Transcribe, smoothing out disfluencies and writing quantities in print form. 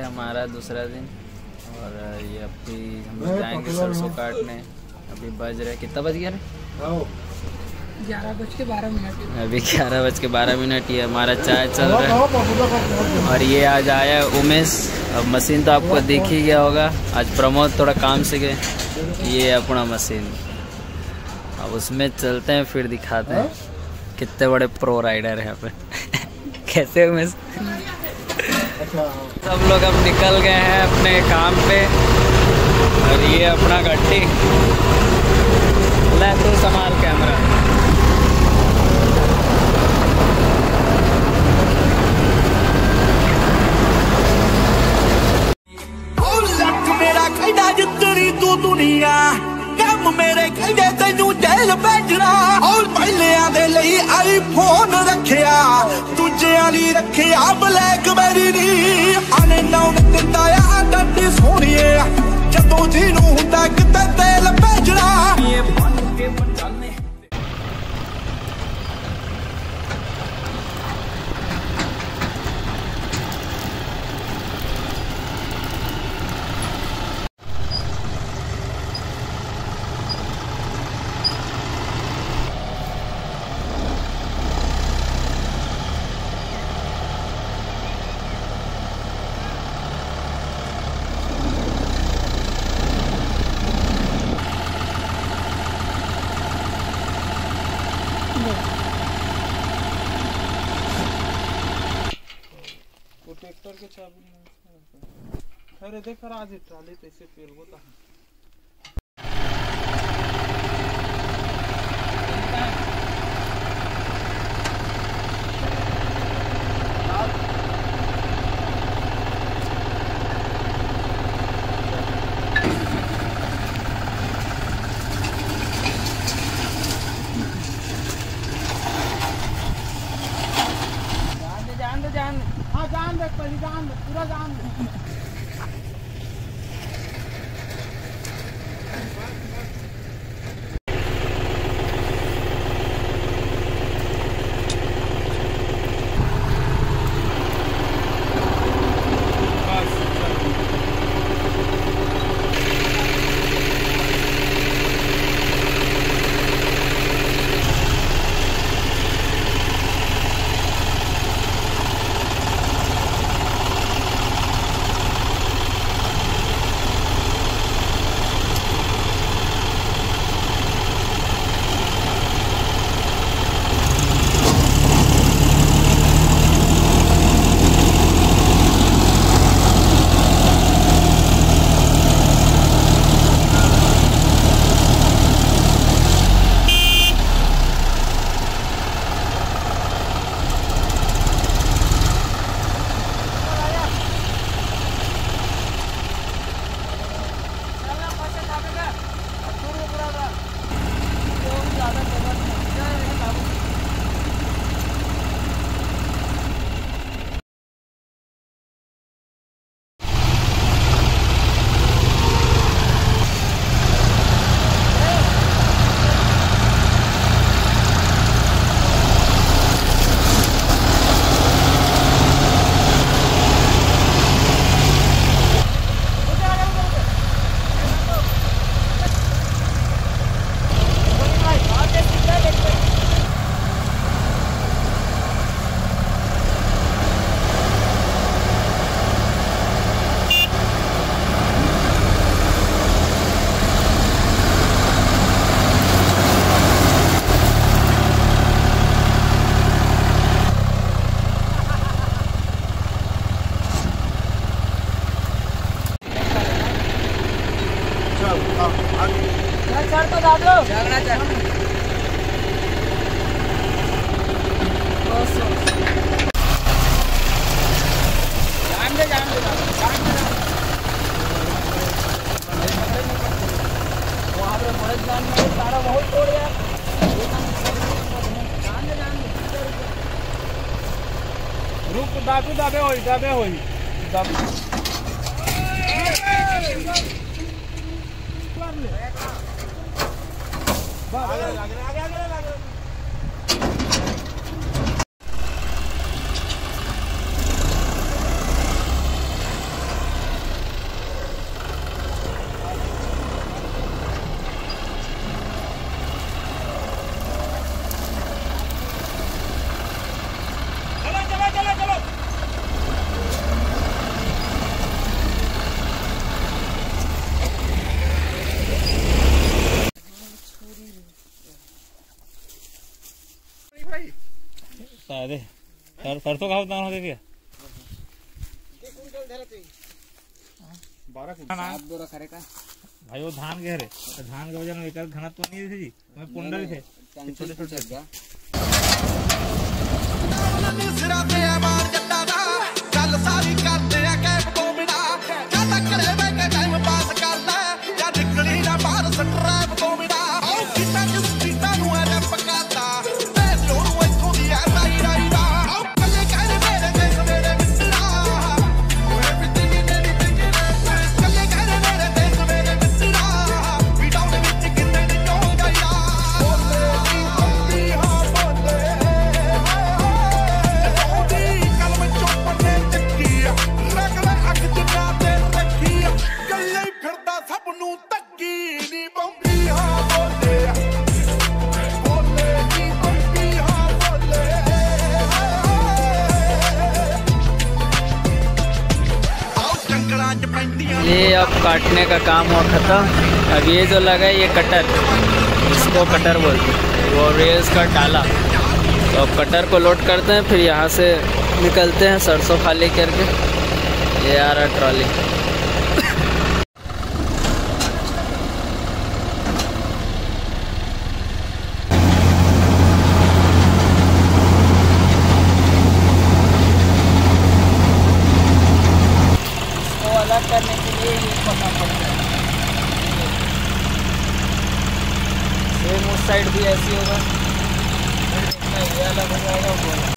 हमारा दूसरा दिन। और ये अभी हम लोग जाएंगे सरसों काटने। अभी बज रहे, कितना बज गया? 11:12। अभी 11:12। ये हमारा चाय चल रहा है। और ये आज आया है उमेश। अब मशीन तो आपको दिख ही गया होगा। आज प्रमोद थोड़ा काम से गए। ये अपना मशीन, अब उसमें चलते हैं, फिर दिखाते हैं कितने बड़े प्रो राइडर हैं यहाँ पे। कैसे उमेश? सब लोग अब निकल गए हैं अपने काम पे। और ये अपना गड्डी, ले तू संभाल कैमरा। दुनिया कम मेरे कहदे तेनू जेल भेजना। और पहलिया दे लई आईफोन रखिया, दूजिया ली रखिया ब्लैकबेरी नी। आने नौन दिंदा आ डड्डी सोहणीए, जदों जी नूं हुंदा किते तेल भेजना। ये बन के पंजाने ट्रैक्टर के चाबी। अरे देख आज ट्राली कैसे फेल होता है। जान दे हाँ जान दे, पहले जान दे, पूरा जान दे। दाबे होई दे सरसों का दाना होते क्या 12 कुंटल भाई वो धान के रे धान के वजन में एक घनत्व नहीं थे जी मैं पुंडल थे छोटे छोटे सिरा ते मार जट्टा दा गल सारी करते आ कैप तो बिना क्या करे वे के टाइम पास कर ले या निकली ना बाहर स्ट्रैप तो बिना ओ कितना किस कितना नु है पकाता ते लोरू इथों दी आ राई राई दा ओ कल्ले कहने मेरे देख मेरे मित्रा एवरीथिंग इन एनीथिंग कल्ले कहने मेरे देख मेरे मित्रा वी डाउन विच कितने दी हो गया बोले की बंदी हां बोले ये अब काटने का काम हुआ ख़त्म। अब ये जो लगा है ये कटर, इसको कटर बोलते हैं, वो रेस का डाला। तो अब कटर को लोड करते हैं, फिर यहाँ से निकलते हैं सरसों खाली करके। ये आ रहा ट्रॉली। अलग करने के लिए ये करना पड़ता है। सेम उस साइड भी ऐसी होगा, ये अलग हो जाएगा वो अलग।